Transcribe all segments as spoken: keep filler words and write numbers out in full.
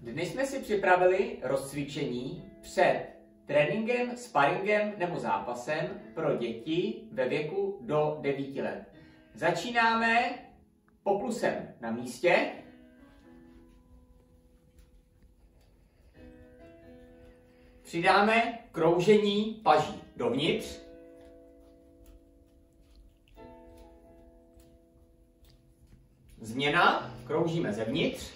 Dnes jsme si připravili rozcvičení před tréninkem, sparingem nebo zápasem pro děti ve věku do devíti let. Začínáme poklusem na místě. Přidáme kroužení paží dovnitř. Změna, kroužíme zevnitř.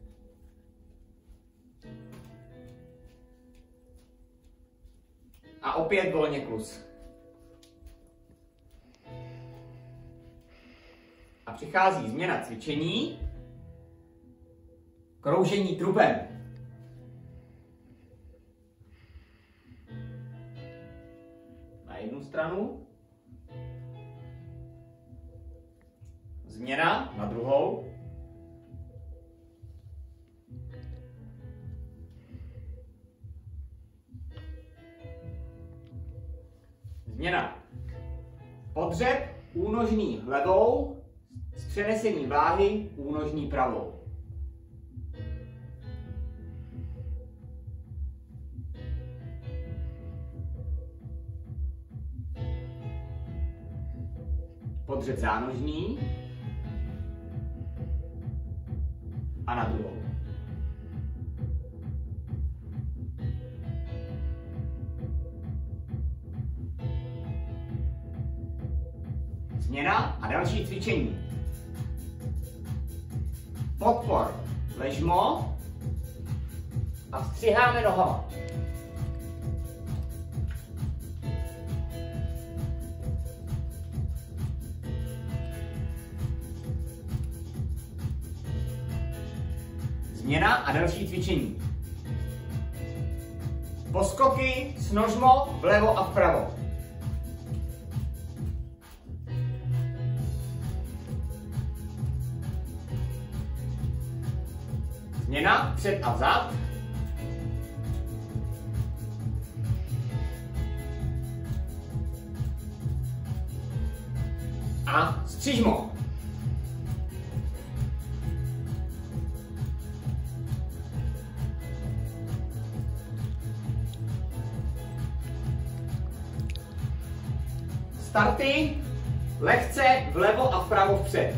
A opět volně klus. A přichází změna cvičení. Kroužení trubem. Na jednu stranu. Změna na druhou. Změna. Podřep únožný levou s přenesením váhy únožný pravou. Podřep zánožný a na druhou. Změna a další cvičení. Podpor ležmo a střiháme nohama. Změna a další cvičení. Poskoky s nožmo vlevo a vpravo. Změna před a vzad. A střižmo. Starty lehce vlevo a vpravo vpřed.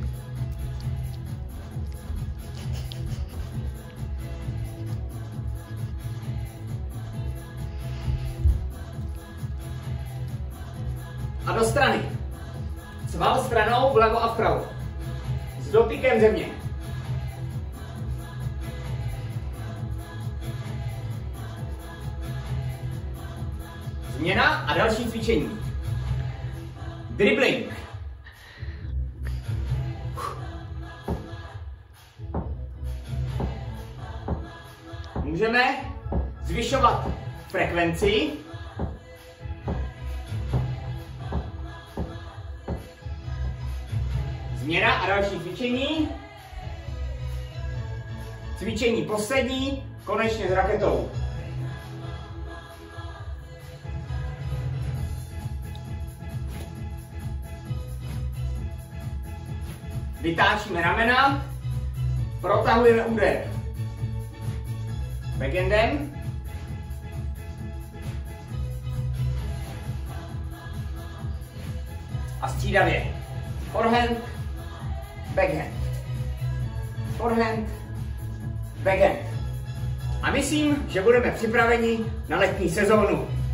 A do strany. Sval stranou vlevo a vpravo. S dotykem země. Změna a další cvičení. Dribbling. Můžeme zvyšovat frekvenci. Změna a další cvičení. Cvičení poslední, konečně s raketou. Vytáčíme ramena, protahujeme úder. Backhandem. A střídavě. Forehand, backhand. Forehand, backhand. A myslím, že budeme připraveni na letní sezónu.